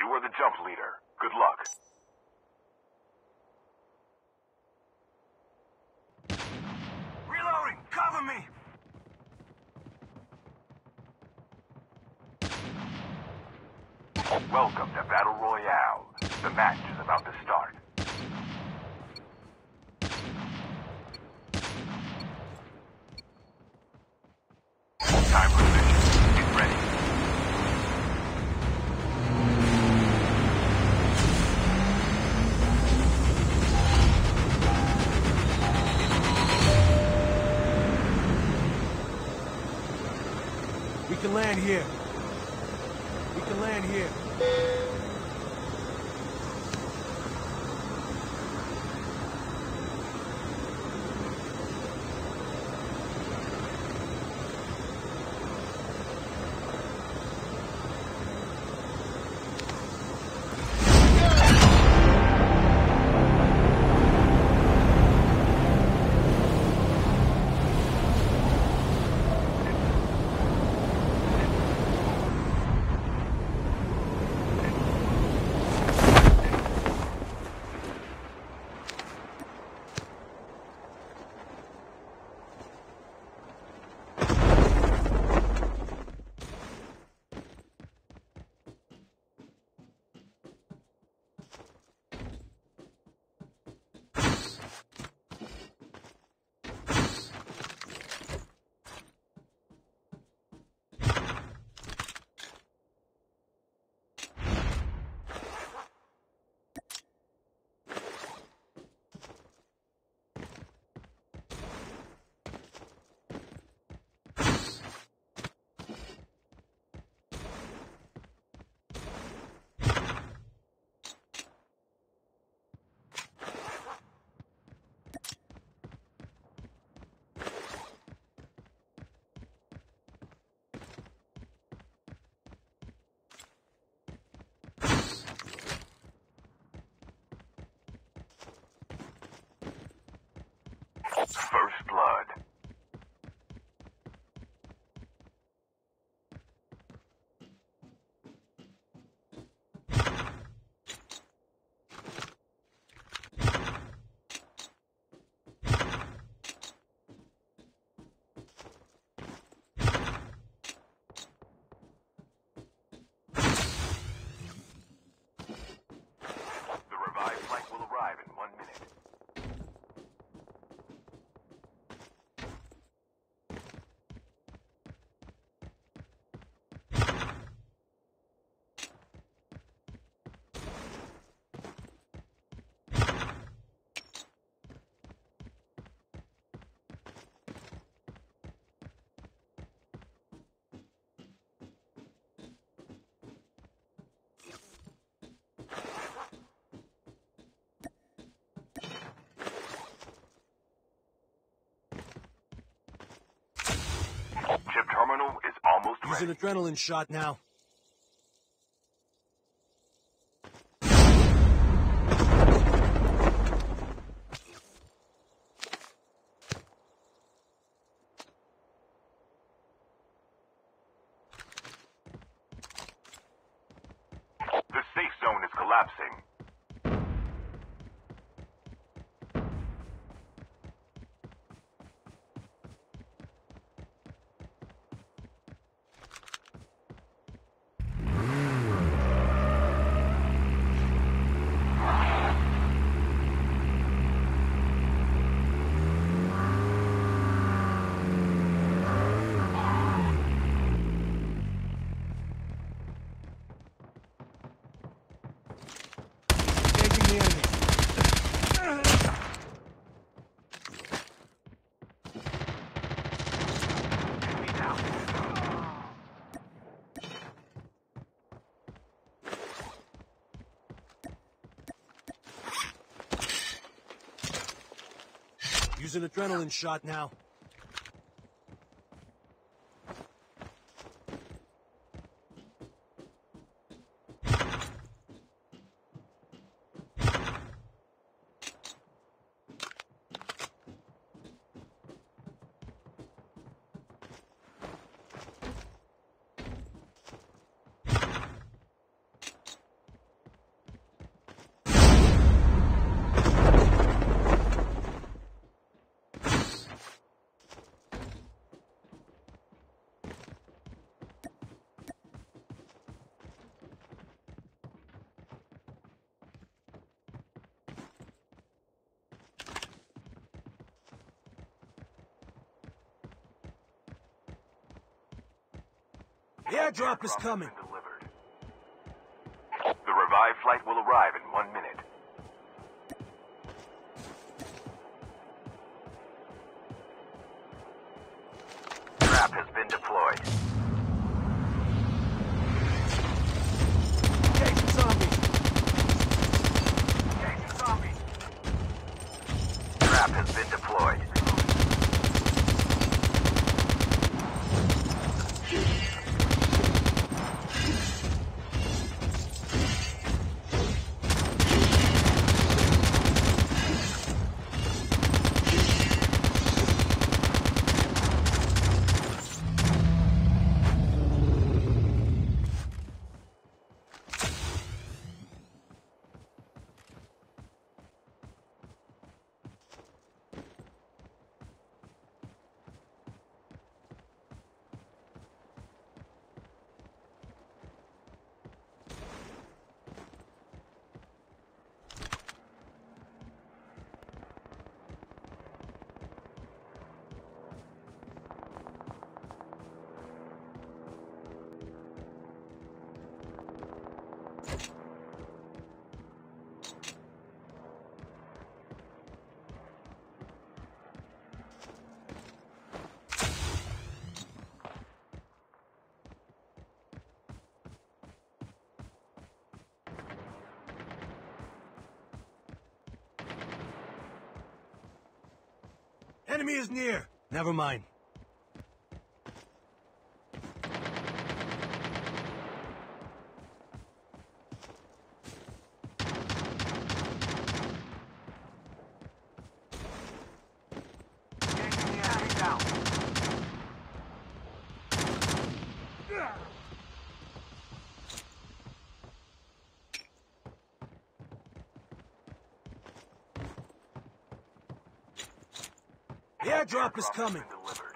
are the jump leader. Good luck. Reloading! Cover me! Welcome to Battle Royale. The match is about to start. Time for mission. Get ready. We can land here. We can land here. First blood. The revived flight will arrive in 1 minute. Chip terminal is almost Use ready. an adrenaline shot now. The safe zone is collapsing. Taking the enemy. Enemy down. Use an adrenaline shot now. The airdrop is coming. Delivered. The revived flight will arrive in 1 minute. Trap has been deployed. Engaging zombies. Engaging zombies. Trap has been deployed. Enemy is near. Never mind. Taking the enemy down. The airdrop is coming. Delivered.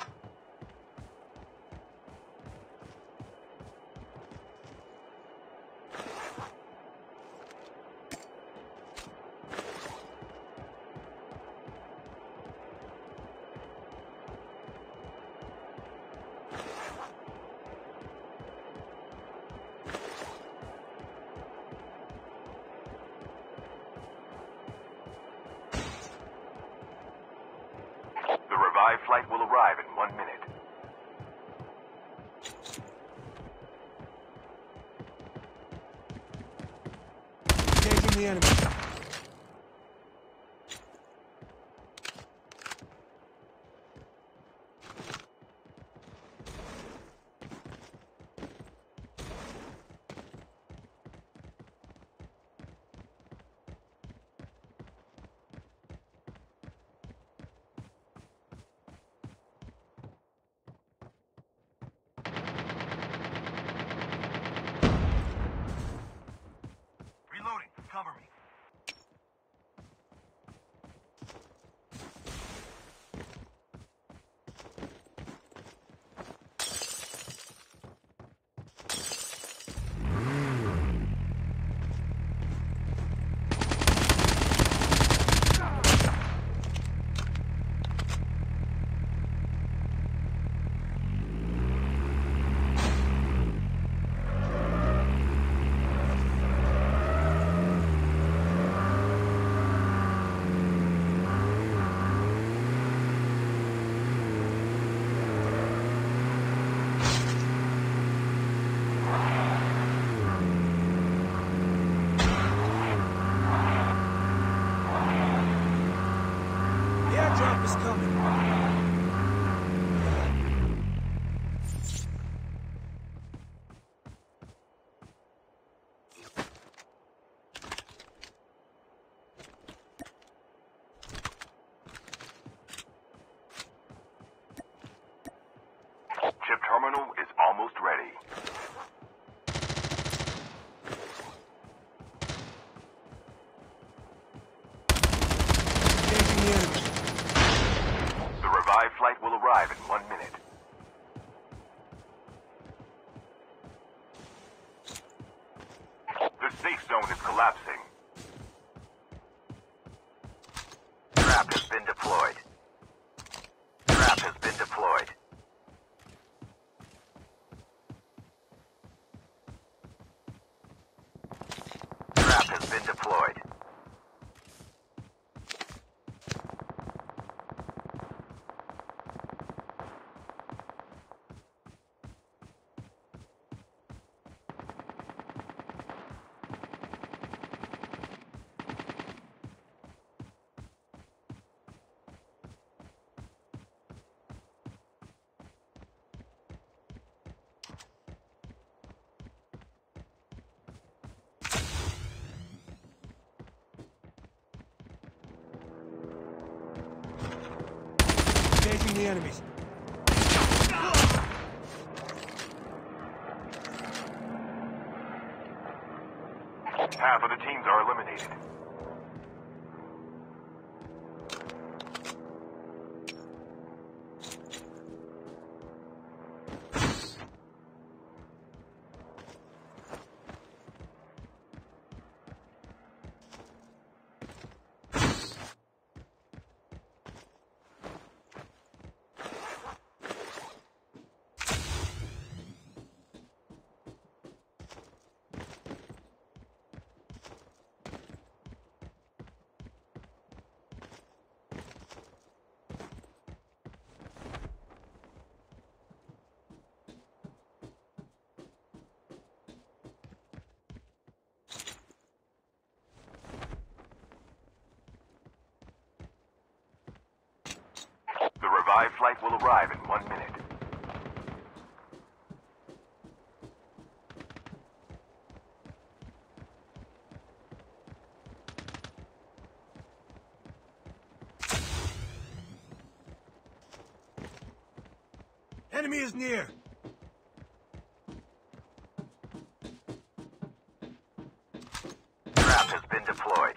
The revived flight will arrive in 1 minute. Engaging the enemy. Reloading. Cover me. The airdrop is coming. Chip terminal is almost ready. Engaging the enemy. The revived flight will arrive in 1 minute. The safe zone is collapsing. Trap has been deployed. Trap has been deployed. been deployed. Engaging the enemies. Half of the teams are eliminated. The revived flight will arrive in 1 minute. Enemy is near. Trap has been deployed.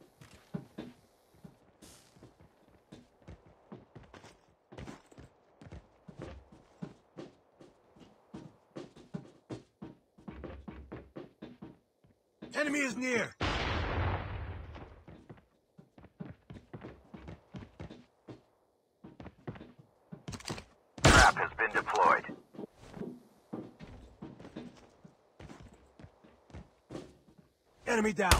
Enemy is near. Trap has been deployed. Enemy down.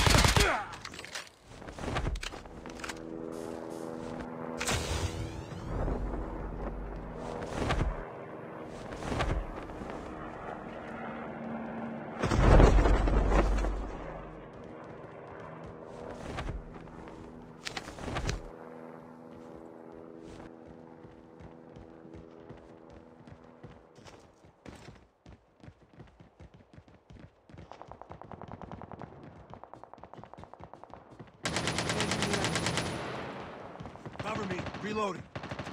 Cover me. Reloading.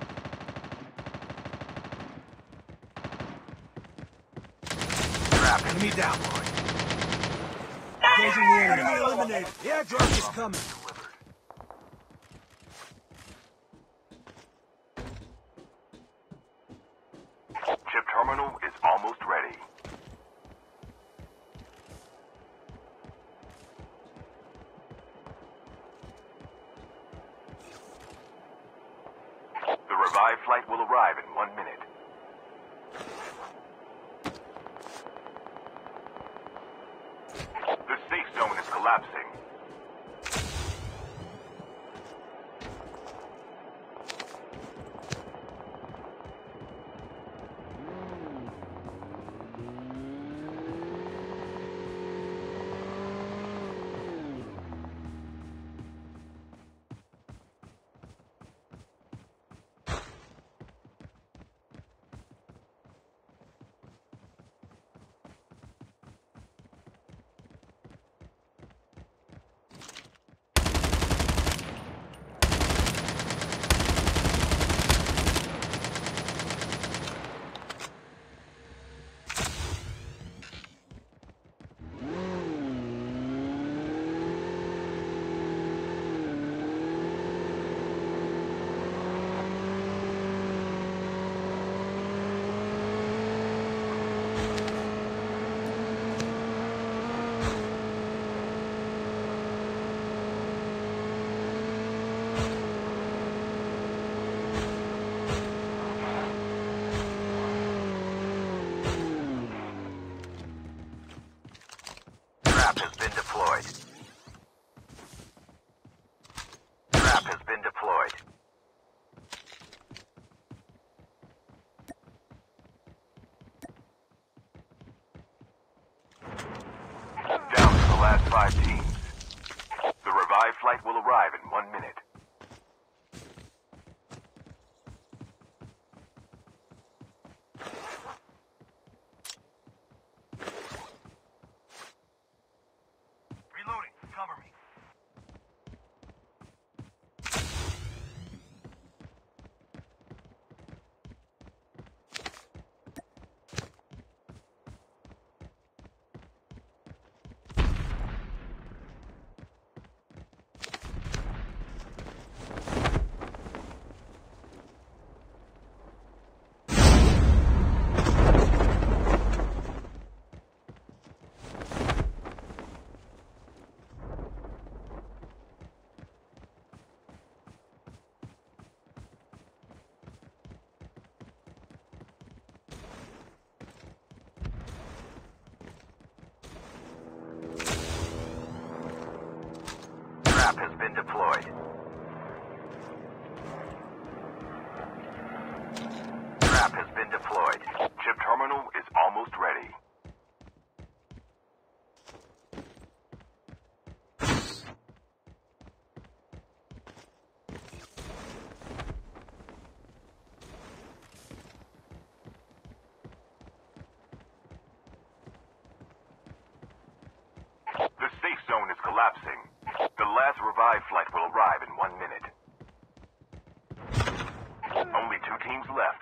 Trap Enemy down. Engaging the enemy. Enemy eliminated. The airdrop is coming. Chip terminal is almost ready. The revived flight will arrive in 1 minute. The safe zone is collapsing. 5 teams. The revived flight will arrive in 1 minute. Reloading. Cover me. Trap has been deployed. Trap has been deployed. Chip terminal is almost ready. The safe zone is collapsing. The last revived flight will arrive in 1 minute. Only 2 teams left.